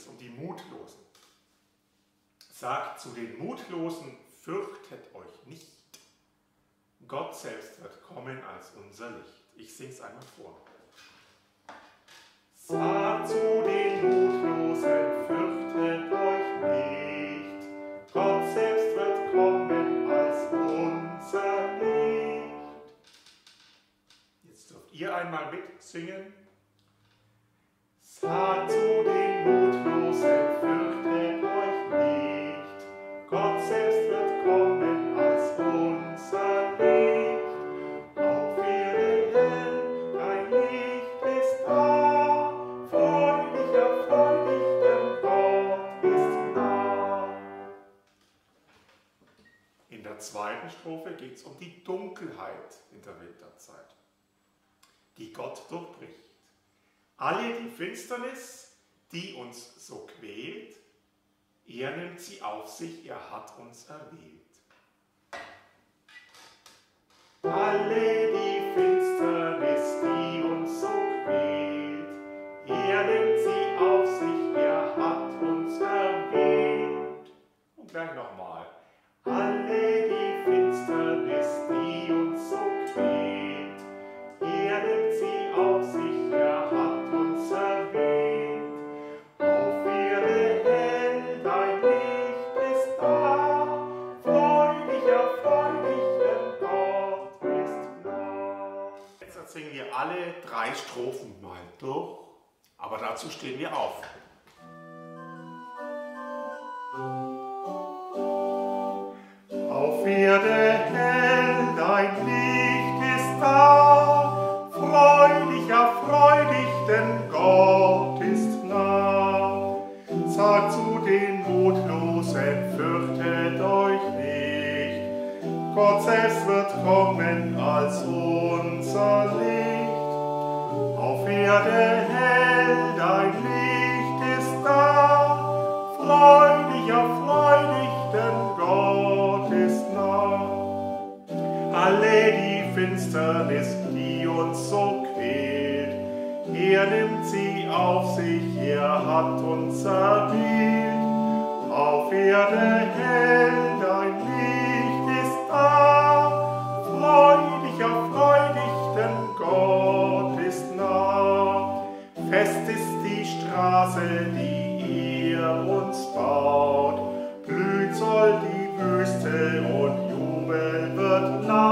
es um die Mutlosen. Sagt zu den Mutlosen, fürchtet euch nicht. Gott selbst wird kommen als unser Licht. Ich sing's einmal vor. Sagt zu den Mutlosen, fürchtet euch nicht. Gott selbst wird kommen als unser Licht. Jetzt dürft ihr einmal mitsingen. Sagt zu den Mutlosen, fürchtet euch nicht. Gott selbst wird kommen als unser Licht. Auf Erde hell, dein Licht ist da. Freudiger, freudig, denn Gott ist nah. In der zweiten Strophe geht es um die Dunkelheit in der Winterzeit, die Gott durchbricht. Alle die Finsternis, die uns so quält, er nimmt sie auf sich, er hat uns erwählt. Alle die Finsternis, die uns so quält, er nimmt sie auf sich, er hat uns erwählt. Und gleich nochmal. Alle die Finsternis, die uns so quält, er nimmt sie auf sich, er hat uns erwählt. Auf Erde hell, dein Licht ist da, freudiger, freudig, denn Gott ist nah. Jetzt singen wir alle 3 Strophen mal durch, aber dazu stehen wir auf. Auf Erde hell, dein Licht ist da, freudiger, freudig, denn Gott ist nah. Sagt zu den Mutlosen, fürchtet euch nicht. Gott selbst wird kommen als unser Licht. Auf Erde hell, dein Licht ist da, freudiger, freudig, denn Gott ist nah. Alle die Finsternis, die uns so quält, er nimmt sie auf sich, er hat uns erwählt. Auf Erde hell, dein Licht ist da, freudiger, freudig, denn Gott ist nah. Fest ist die Straße, die er uns baut, blüht soll die Wüste und Jubel wird laut.